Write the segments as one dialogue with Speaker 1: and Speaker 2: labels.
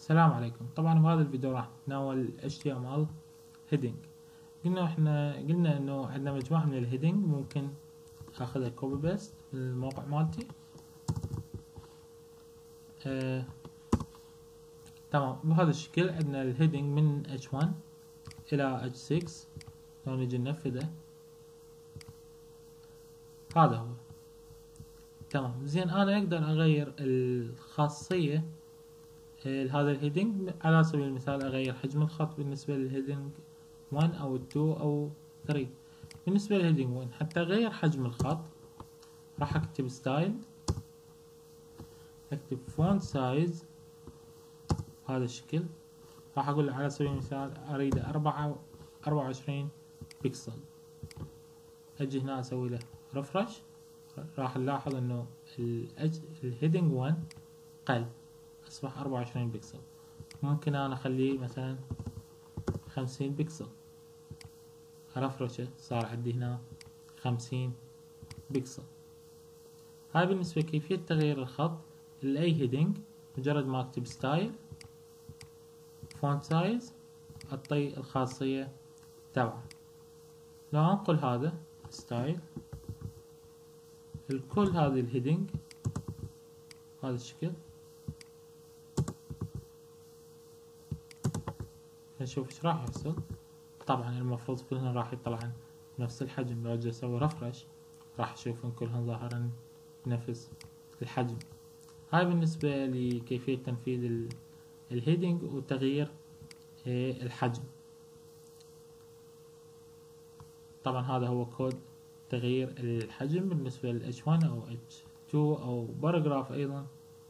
Speaker 1: السلام عليكم. طبعا بهذا الفيديو راح نتناول HTML heading. قلنا انه عندنا مجموعة من الهيدنج ممكن اخذها كوبي بيست من الموقع مالتي. تمام، بهذا الشكل عندنا الهيدنج من H1 الى H6. لو نجي ننفذه هذا هو. تمام، زين انا اقدر اغير الخاصية هذا الهيدنج. على سبيل المثال اغير حجم الخط بالنسبة للهيدنج 1 او 2 او 3. بالنسبة للهيدنج 1 حتى اغير حجم الخط راح اكتب ستايل، اكتب فونت سايز بهذا الشكل. راح اقول على سبيل المثال اريده 24 بكسل. اجي هنا اسوي له ريفرش، راح نلاحظ انه الهيدنج 1 قل، اصبح 24 بكسل. ممكن انا اخليه مثلا 50 بكسل، رفرشه صار عندي هنا 50 بكسل. هاي بالنسبة كيفية تغيير الخط لأي هيدنج. مجرد ما اكتب ستايل فونت سايز اعطي الخاصية تبعه. لو انقل هذا ستايل الكل هذه الهيدنج بهذا الشكل، نشوف ايش راح يحصل. طبعا المفروض كلهن راح يطلعن نفس الحجم. لو اجي اسوي رفرش راح اشوف ان كلهن ظاهرن نفس الحجم. هاي بالنسبة لكيفية تنفيذ الهيدنج وتغيير الحجم. طبعا هذا هو كود تغيير الحجم بالنسبة ل H1 او H2 او باراجراف ايضا.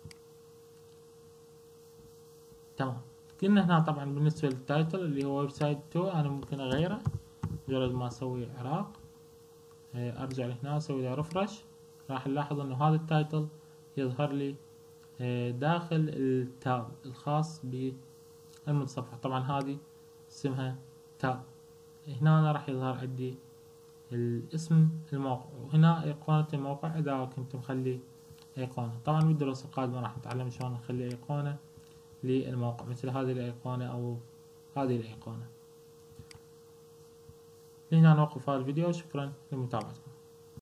Speaker 1: تمام، قلنا هنا طبعا بالنسبة للتايتل اللي هو ويب سايت 2 انا ممكن اغيره. مجرد ما اسوي عراق ارجع لهنا اسوي له ريفرش، راح نلاحظ انه هذا التايتل يظهر لي داخل التاب الخاص بالمتصفح. طبعا هذه اسمها تاب. هنا أنا راح يظهر عندي الاسم الموقع، وهنا ايقونة الموقع اذا كنت مخلي ايقونة. طبعا بالدروس القادمة راح نتعلم شلون نخلي ايقونة للموقع مثل هذه الايقونة او هذه الايقونة. هنا نوقف هذا الفيديو. شكرا لمتابعتكم.